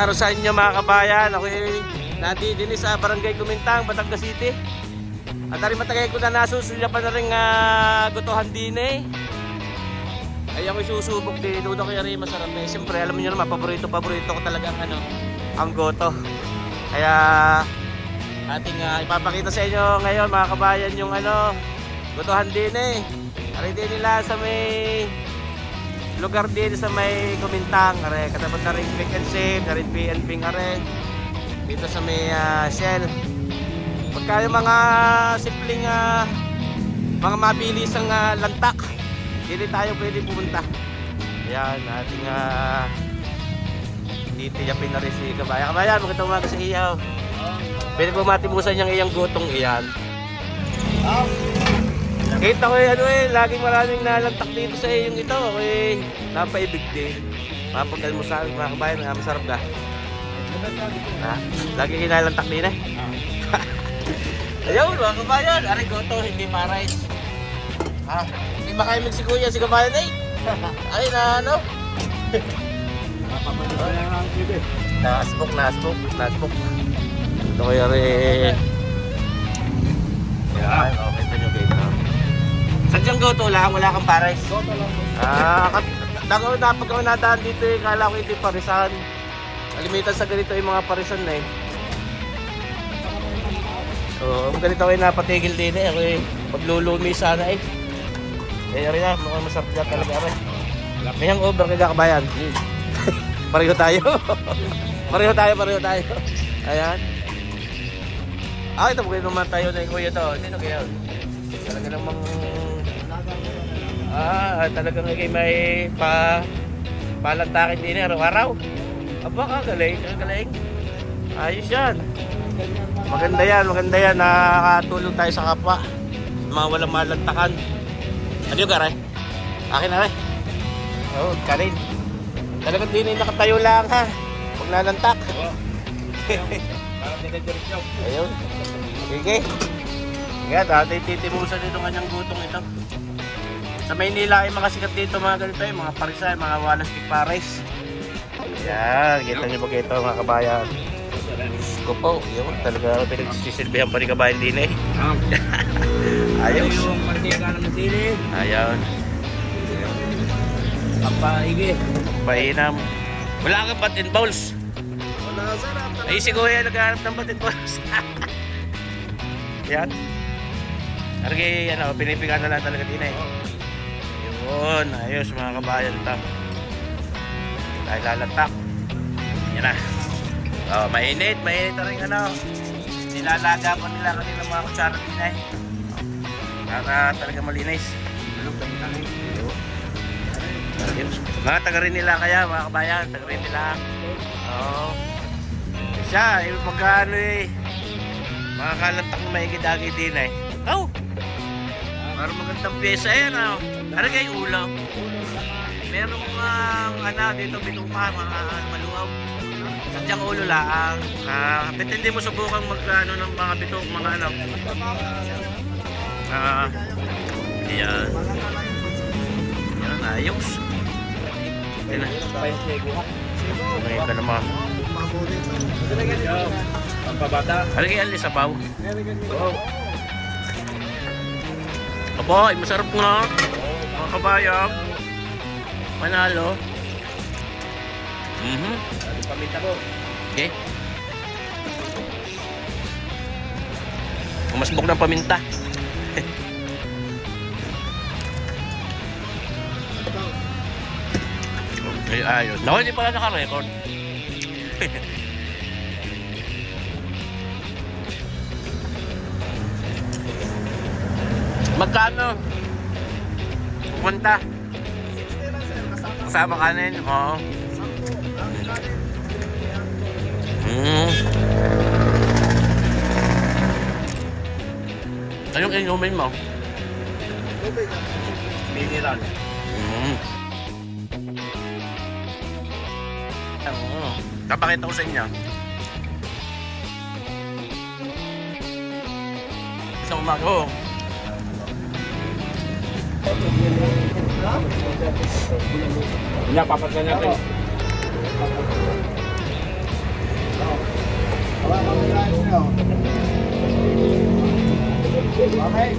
araw sa inyo mga kabayan. Ako nandito sa Barangay Kumintang, Batangas City. At rin matagay ko na nasusulya pa na rin gutuhan din eh. Ay ako'y susubok din. Doon ako rin masarap eh. Siyempre alam niyo naman, paborito ko talaga ang goto. Kaya ating ipapakita sa inyo ngayon mga kabayan yung gutuhan din eh. Ari din nila sa may lugar din sa may Kumintang. Are katapat na rin Click and Save, na rin PNP are dito sa may Shell. Pagka yung mga simpleng mga mabilisang lantak, hindi tayo pwede pumunta. Ayan, ating titiyapin na rin si Kabayan. Kabayan, magandang umaga sa iyaw. Pwede po matimusan yung iyang gutong iyan. Kita ko laging maraming nalantak dito sa iyong ito. Okay, napaibig din. Mapag-almusal, mga kabayan, masarap ka. Lagi kinalantak din eh. Ayaw, mga kabayan, ari goto, hindi parais. Hindi makaimig si kuya, si kabayan eh. Ay na Nasbok. Ito kaya rin. Yan, okay pa nyo dito. Sadyang goto lang, wala kang parais. Goto lang. Napag nadaan dito eh, kala ko hindi parisan. Kalimitan sa ganito yung mga parisan na eh. So, ganito kayo napatigil din eh. Ako paglulumi sana eh. Kaya rin mukhang masarap dyan talaga rin. May hangover kaya kabayan. Pareho tayo. Pareho tayo. Ayan. Ito po kayo naman tayo na yung kuya to. Sino kaya? Talaga namang talagang may palantakin din eh araw-araw. Aba, galing. Ayos yan. Maganda yan. Nakatulong tayo sa kapwa. Mga walang malantakan. Ano yung garay? Akin na rin. Oo, karin. Talagang din nakatayo lang ha. Huwag nalantak. Ayun. Sige. Yan, titimusan dito kanyang gutong ito. Sa Maynila ay mga sikat dito mga ganito eh. Mga parisay, mga walastik pares. Yan, kita nyo ba ito mga kabayan. Ko po, yun talaga pinagsisilbihan pa ni kabayan din eh. Ayos. Ayun. Painam. Wala kang bat and balls. Ay si kuya naghahanap ng bat and balls. Yan. Argi, pinipigan na lang talaga din eh. Yun, ayos mga kabayan ito. Tayo lalatak. Yan na. Mainit na rin nilalaga pa nila kanila mga kutsara din eh. Para talaga malinis. Mga taga rin nila kaya mga kabayan, taga rin nila. Siya, magkano mga kalantak na maigidagi din eh. Parang magandang pyesa yan Para kayo ulaw. Meron mga dito bituka, mga maluaw. Sadyang ulo lang. Hindi mo subukan mag-ano ng mga bitok, mga Yan, ayos. Yan na. May ka naman. Pampabata. Halagi alis sa baw. Aba, masarap nga. Mga kabayan. Manalo. Paminta ko. Okay. Umasbok ng paminta. Ayos. Naku, hindi pala naka-record. Magkano? Punta. Kasama kanin? Oo. Anong inumin mo? Mineral. Napakita ko sa inyo. Isang umaga. Yan, papagyan natin. Okay.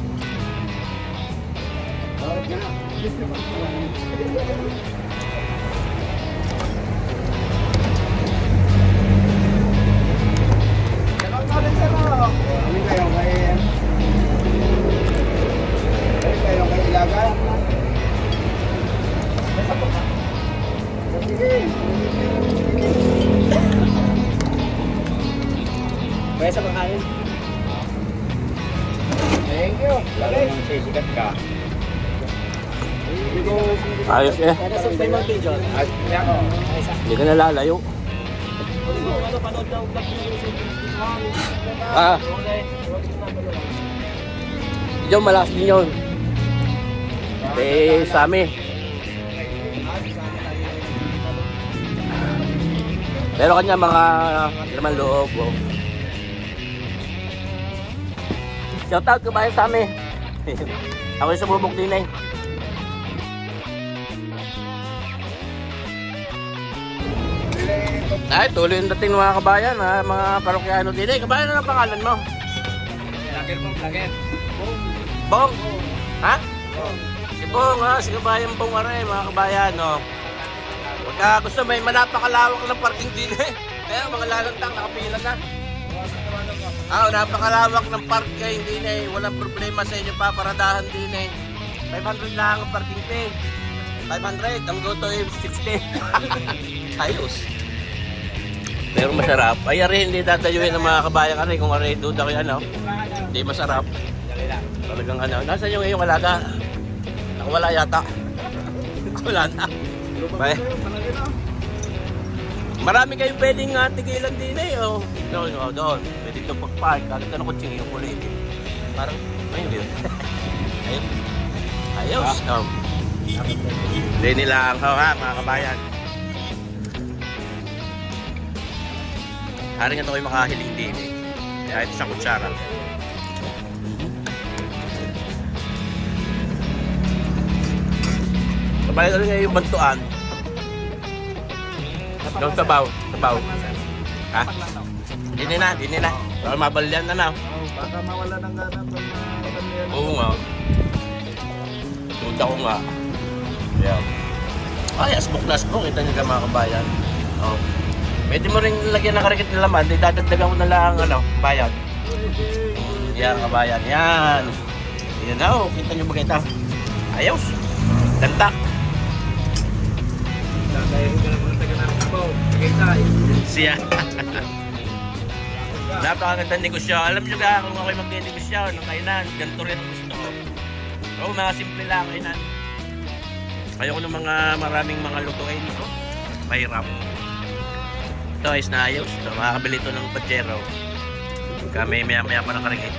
Kaya sa pangkain. Thank you. Sisikat ka. Ayos eh. Kaya nasa Bay Mountain, John. Hindi ka nalalayo. Ah. Diyan malakas din yun. Sa amin. Pero kanya mga laman loob. Oh. Shoutout ko ba sa amin? Ako yung sumubok din eh. Ay, tuloy yung dating ng mga kabayan ha, mga parokyano din eh. Kabayan na ang pangalan mo? Vlogger mo, vlogger. Bong? Ha? Si Bong ha, si kabayan Bong Aray, mga kabayan no. Pagka gusto may napakalawak ng parking din eh. Kaya mga lalantang nakapila na. Napakalawak ng parking din eh. Walang problema sa inyo pa, paradahan din eh. 500 lang ang parking fee. 500, ang goto eh, 60. Ayos. Pero masarap. Ay, ari, hindi tatayuin ng mga kabayan ari. Kung ari, duda ko yan, no? Hindi masarap. Talagang ano. Nasaan yung iyong alaga? Nakawala yata. Wala na. Bye. Marami kayong pwedeng tigilan din eh. Oh. Doon. Pwede ito pag-park. Kahit ano kutsing yung kulay. Parang, ayun yun. Ayun. Ayos. Oh. Hindi nila ang ha, mga kabayan. Haring ito kayo makahiling din eh. Kahit sa kutsara. Kabayan rin ngayon yung bantuan. Yung sabaw. Ha? Dini na. Para mabalyan na na. Baka mawala ng gana pag mabalyan. Oo nga. Tunta ko nga. Yeah. Ay, asbok na asbok. Kita nyo ka mga kabayan. Oh. Pwede mo rin lagyan ng karikit na laman. Dadagdagan ko na lang bayan. Yan kabayan. Yan. Yan na oh. Kita nyo ba kita? Ayos. Dantak. Dahil ka na mga taga-nakabaw. Tagaytay. Siya. Napakagandang negosyo. Alam nyo ka kung ako'y mag-negosyo ng kainan. Ganito rin ang gusto ko. Oo, mga simple lang kainan. Ayoko ng mga maraming mga lutuin. Mahirap. Ito ayos na ayos. Ito, makakabili ito ng pachero. Kami maya pa ng karikit.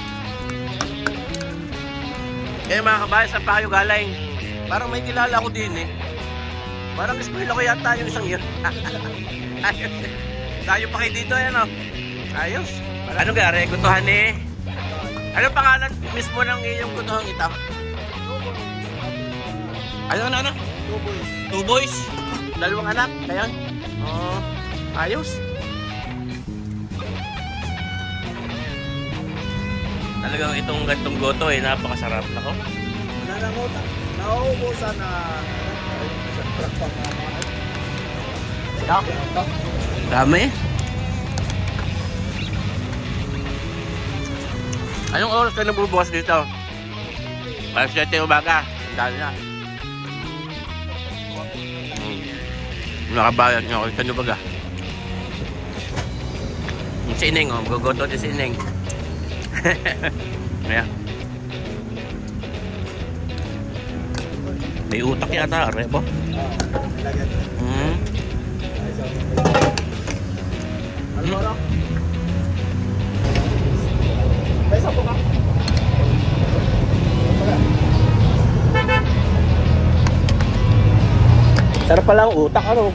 Kaya mga kabayan, saan pa kayo galing? Parang may kilala ko din eh. Parang eskwela ko yata yung isang yun. Ayos. Tayo pa kayo dito yan oh. Ayos. Ano gari? Gutuhan eh. Ano pangalan mismo ng iyong gutuhang ito? Ano? Two boys. Dalawang anak. Kaya? Oh. Ayos. Talagang itong gantong goto eh, napakasarap. Nako. Nauubusan na Dami. Anong oras ka nabubukas dito? Alas 7 umaga. Dahil na. Nakabayad nga ako. Kano baga? Yung sining oh. Gugoto din sining. Ayan. May utak yata. Rebo. Besa po ka. Sarap pala ang utak ano.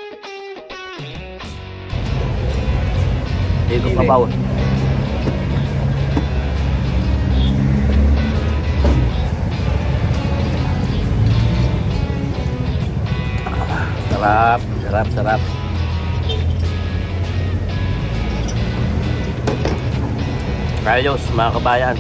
Hindi ko kabaw. Sarap, sarap, sarap. Ayos mga kabayan.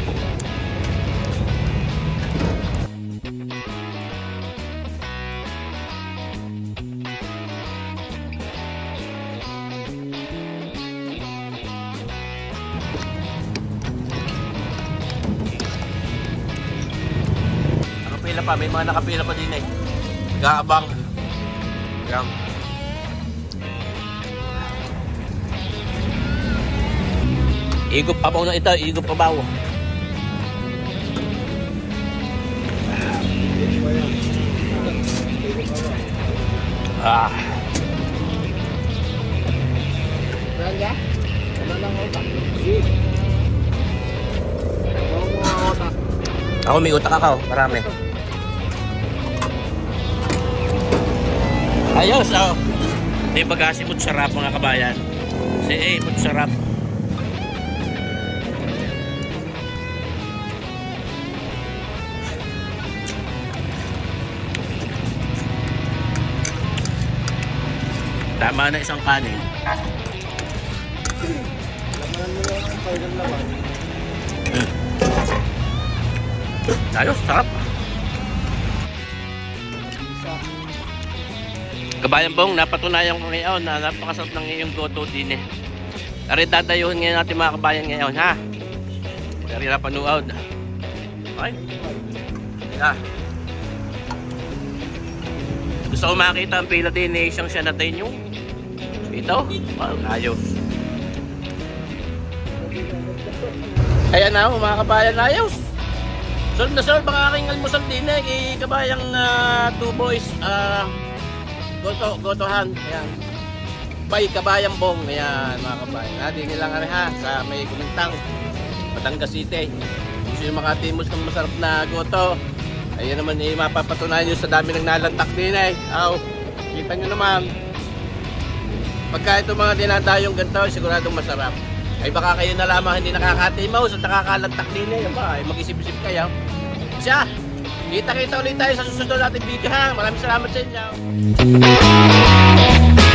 Nakapila pa, may mga nakapila pa din eh. Nag-aabang. Yan. Igop pabaw na ito, igop pabaw. Ah. Berangga? Ano lang utak? Ako may utak ako, marami. Ayos, oh. May bagasi mo sarap mga kabayan. Si A mo sarap. Tama na isang kanin. Laman mo lang ang pailang laman. Ayos, sarap. Kabayan Bong, napatunayan ko ngayon na napakasarap ng iyong goto din eh. Dari dadayuhin ngayon natin mga kabayan ngayon, ha? Dari na panuod. Okay? Yeah. Gusto ko makita ang pila din eh, siyang siya natin yung ito. Wow, ayos. Ayan na mga kabayan, ayos. Solve na solve ang aking almusal din eh. Kay kabayang 2 boys. Gotohan. Ayan. By Kabayan Bong. Ayan mga kabayan. Natin nilang ha sa may Kumintang, Batangas City. Gusto nyo makatimos ng masarap na goto. Ayan naman eh, mapapatunayan nyo sa dami ng nalantak din eh. Aw, kita nyo naman. Pagka ito mga dinadayong ganito, siguradong masarap. Ay baka kayo na lamang hindi nakakatimaw at nakakalantak din eh. Ay mag-isip-isip kayo. Siya, kita-kita ulit tayo sa susunod natin video ha. Maraming salamat sa inyo.